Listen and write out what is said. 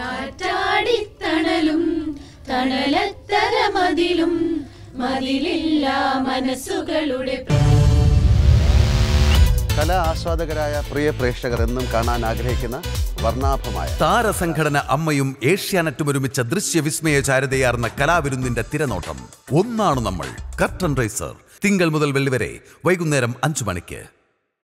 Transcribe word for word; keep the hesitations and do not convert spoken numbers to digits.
കാറ്റാടിത്തണലും തണലത്തര മതിലും മതിലില്ല മനസ്സുകളുടെ. കലാ ആസ്വാദകരായ പ്രിയ പ്രേക്ഷകർ എന്നും കാണാൻ ആഗ്രഹിക്കുന്ന വർണ്ണാഭമായ താരസംഘടന അമ്മയും ഏഷ്യാനെറ്റും ഒരുമിച്ച ദൃശ്യവിസ്മയ ചാരുതയാർന്ന കലാവിരുന്നിന്റെ തിരനോട്ടം. ഒന്നാണ് നമ്മൾ. Curtain raiser. തിങ്കൾ മുതൽ വെള്ളി വരെ വൈകുന്നേരം അഞ്ചു മണിക്ക്.